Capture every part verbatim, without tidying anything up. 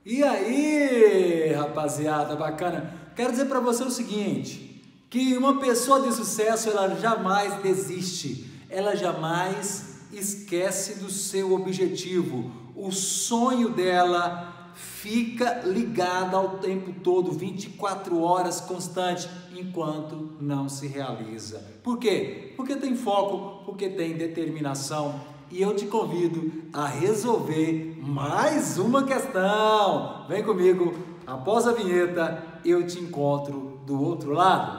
E aí, rapaziada, bacana? Quero dizer para você o seguinte, que uma pessoa de sucesso, ela jamais desiste, ela jamais esquece do seu objetivo. O sonho dela fica ligado ao tempo todo, vinte e quatro horas constante, enquanto não se realiza. Por quê? Porque tem foco, porque tem determinação. E eu te convido a resolver mais uma questão. Vem comigo, após a vinheta eu te encontro do outro lado.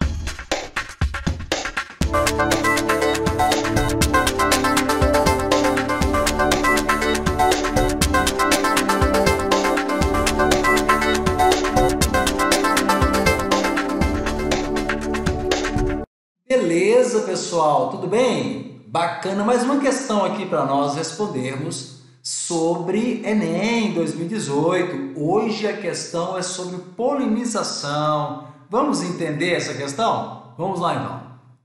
Beleza, pessoal? Tudo bem? Bacana, mais uma questão aqui para nós respondermos sobre Enem dois mil e dezoito. Hoje a questão é sobre polinização. Vamos entender essa questão? Vamos lá então.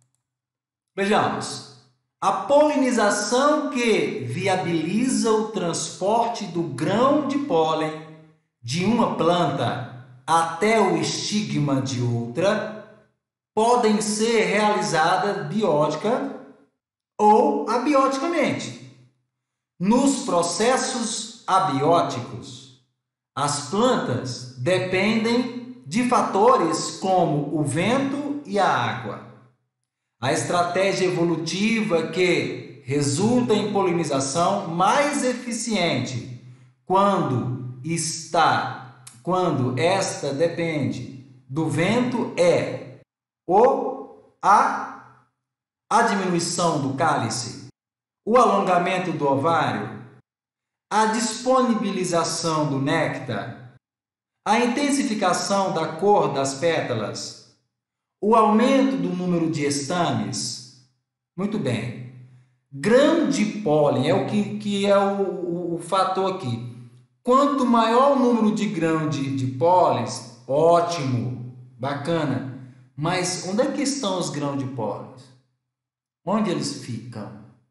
Vejamos. A polinização que viabiliza o transporte do grão de pólen de uma planta até o estigma de outra podem ser realizadas biótica ou abioticamente. Nos processos abióticos, as plantas dependem de fatores como o vento e a água. A estratégia evolutiva que resulta em polinização mais eficiente quando está, quando esta depende do vento é o a a diminuição do cálice, o alongamento do ovário, a disponibilização do néctar, a intensificação da cor das pétalas, o aumento do número de estames. Muito bem. Grão de pólen é o que, que é o, o, o fator aqui. Quanto maior o número de grão de, de pólenes, ótimo, bacana. Mas onde é que estão os grãos de pólenes? Onde eles ficam?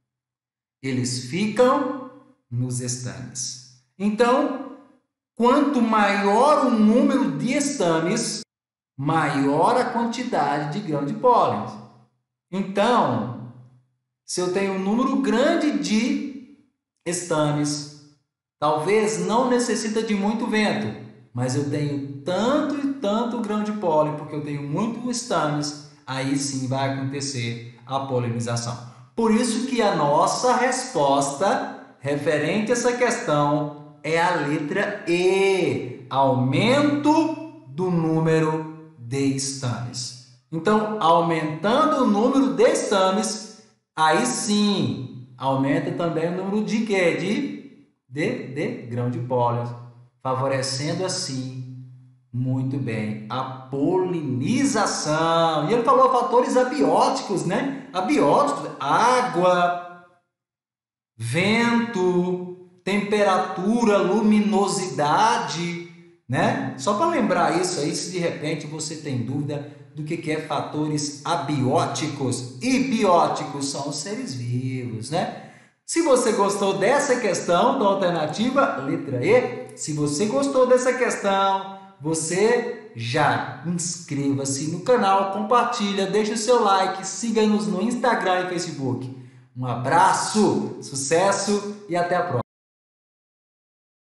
Eles ficam nos estames. Então, quanto maior o número de estames, maior a quantidade de grão de pólen. Então, se eu tenho um número grande de estames, talvez não necessita de muito vento, mas eu tenho tanto e tanto grão de pólen, porque eu tenho muito estames, aí sim vai acontecer a polinização. Por isso que a nossa resposta referente a essa questão é a letra E, aumento do número de estames. Então, aumentando o número de estames, aí sim, aumenta também o número de quê? De, de, de grão de pólen, favorecendo assim muito bem a polinização. E ele falou fatores abióticos, né? Abióticos, água, vento, temperatura, luminosidade, né? Só para lembrar isso aí, se de repente você tem dúvida do que que é fatores abióticos. E bióticos são os seres vivos, né? Se você gostou dessa questão, da alternativa, letra E, se você gostou dessa questão, você já inscreva-se no canal, compartilha, deixa o seu like, siga-nos no Instagram e Facebook. Um abraço, sucesso e até a próxima.